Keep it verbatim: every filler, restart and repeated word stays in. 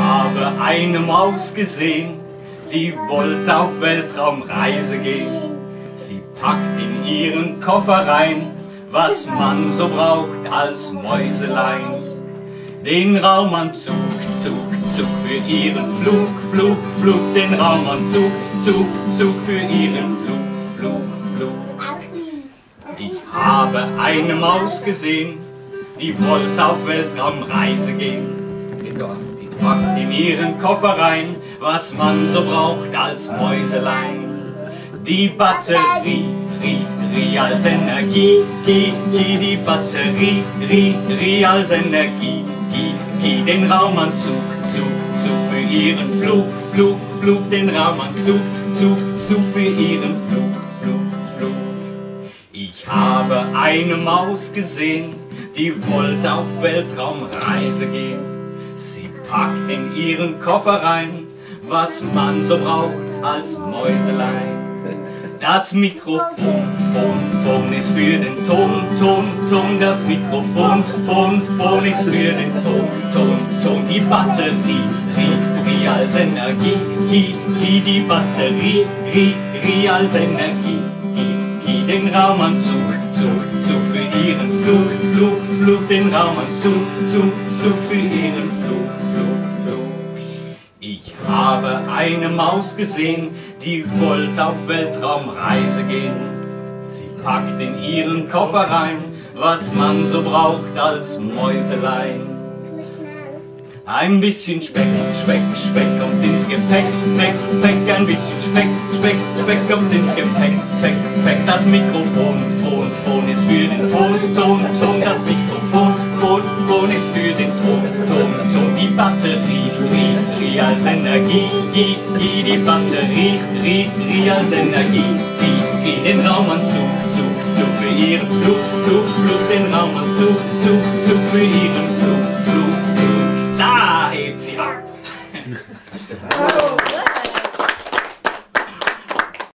habe eine Maus gesehen, die wollte auf Weltraumreise gehen. Sie packt in ihren Koffer rein, was man so braucht als Mäuselein. Den Raumanzug, Zug, Zug für ihren Flug, Flug, Flug. Den Raumanzug, Zug, Zug für ihren Flug, Flug, Flug. Ich habe eine Maus gesehen, die wollte auf Weltraumreise gehen. Die packt in ihren Koffer rein, was man so braucht als Mäuselein. Die Batterie, Rie, Rie als Energie, Gi, Gi, die Batterie, Rie, Rie als Energie, Gi, Gi, den Raumanzug, Zug, Zug für ihren Flug, Flug, Flug, den Raumanzug, Zug, Zug für ihren Flug, Flug, Flug. Ich habe eine Maus gesehen, die wollte auf Weltraumreise gehen. Sie packt in ihren Koffer rein, was man so braucht als Mäuselein. Das Mikrofon, Phon, Phon ist für den Ton, Ton, Ton. Das Mikrofon, Phon, Phon ist für den Ton, Ton, Ton. Die Batterie, Rie, Rie als Energie, Gi, Gi, die Batterie, Rie, Rie als Energie, Gi, Gi, den Raumanzug, Zug, Zug für ihren Flug, Flug, Flug, den Raumanzug, Zug, Zug für ihren Flug, Flug, Flug. Ich habe eine Maus gesehen, die wollte auf Weltraumreise gehen. Sie packt in ihren Koffer rein, was man so braucht als Mäuselein. Ein bisschen Speck, Speck, Speck kommt ins Gepäck, Peck, Peck, ein bisschen Speck, Speck, Speck kommt ins Gepäck, Peck, Peck. Das Mikrofon, Phon, Phon ist für den Ton, Ton, Ton. Das Mikrofon, Phon, Phon ist für den Ton, Ton, Ton. Die Batterie, Rie, Rie als Energie, Gi, Gi, die Batterie, Rie, Rie als Energie, Gi, Gi, den Raumanzug, Zug, Zug für ihren Flug, Flug, Flug, den Raumanzug, Zug, Zug für ihren Flug, Flug, Flug. Da hebt sie ab.